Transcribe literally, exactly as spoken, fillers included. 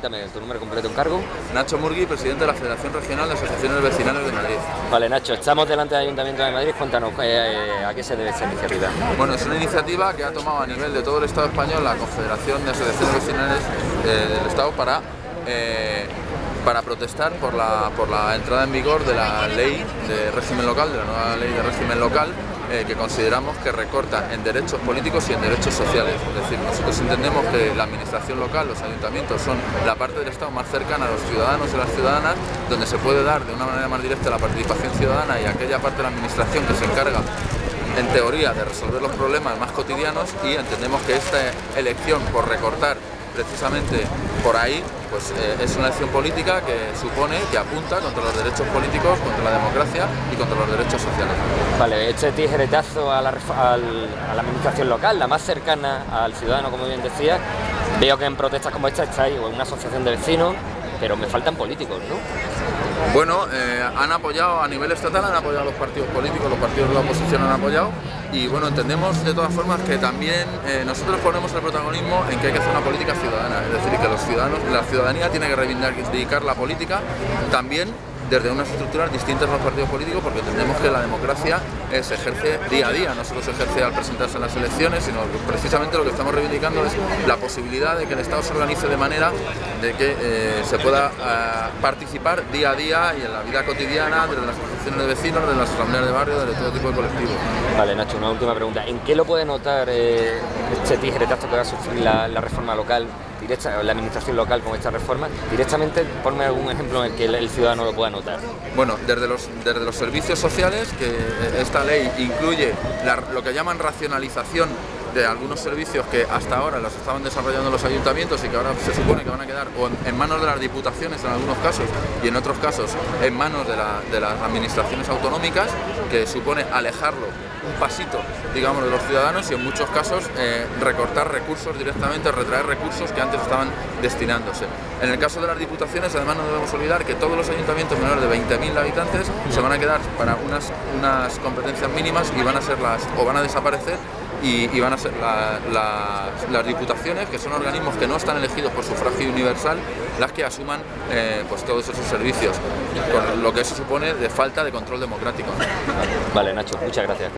Dame tu número completo en cargo. Nacho Murgui, presidente de la Federación Regional de Asociaciones Vecinales de Madrid. Vale, Nacho, estamos delante del Ayuntamiento de Madrid. Cuéntanos eh, a qué se debe esta iniciativa. Bueno, es una iniciativa que ha tomado a nivel de todo el Estado español la Confederación de Asociaciones Vecinales eh, del Estado para, eh, para protestar por la, por la entrada en vigor de la ley de régimen local, de la nueva ley de régimen local, eh, que consideramos que recorta en derechos políticos y en derechos sociales. Es decir, nosotros entendemos que la administración local, los ayuntamientos, son la parte del Estado más cercana a los ciudadanos y las ciudadanas, donde se puede dar de una manera más directa la participación ciudadana, y aquella parte de la administración que se encarga, en teoría, de resolver los problemas más cotidianos, y entendemos que esta elección por recortar precisamente por ahí, pues eh, es una elección política que supone, que apunta contra los derechos políticos, contra la democracia y contra los derechos sociales. Vale, este tijeretazo a la, al, a la administración local, la más cercana al ciudadano, como bien decía. Veo que en protestas como esta estáis, o en una asociación de vecinos, pero me faltan políticos, ¿no? Bueno, eh, han apoyado a nivel estatal, han apoyado a los partidos políticos, los partidos de la oposición han apoyado, y bueno, entendemos de todas formas que también eh, nosotros ponemos el protagonismo en que hay que hacer una política ciudadana, es decir, que los ciudadanos, la ciudadanía tiene que reivindicar la política también desde unas estructuras distintas a los partidos políticos, porque entendemos que la democracia eh, se ejerce día a día, no solo se ejerce al presentarse en las elecciones, sino que precisamente lo que estamos reivindicando es la posibilidad de que el Estado se organice de manera de que eh, se pueda eh, participar día a día y en la vida cotidiana, desde las asociaciones de vecinos, desde las asambleas de barrio, desde todo tipo de colectivos. Vale, Nacho, una última pregunta. ¿En qué lo puede notar eh, este tijeretazo que va a sufrir la, la reforma local, directa, la administración local con esta reforma? Directamente, ponme algún ejemplo en el que el, el ciudadano lo pueda notar. Bueno, desde los, desde los servicios sociales, que esta ley incluye la, lo que llaman racionalización de algunos servicios que hasta ahora los estaban desarrollando los ayuntamientos y que ahora se supone que van a quedar o en, en manos de las diputaciones en algunos casos, y en otros casos en manos de, la, de las administraciones autonómicas, que supone alejarlo un pasito, digamos, de los ciudadanos, y en muchos casos eh, recortar recursos directamente, retraer recursos que antes estaban destinándose. En el caso de las diputaciones, además, no debemos olvidar que todos los ayuntamientos menores de veinte mil habitantes se van a quedar para unas, unas competencias mínimas y van a ser las, o van a desaparecer, y, y van a ser la, la, las diputaciones, que son organismos que no están elegidos por sufragio universal, las que asuman eh, pues todos esos servicios, con lo que eso supone de falta de control democrático. Vale, Nacho, muchas gracias.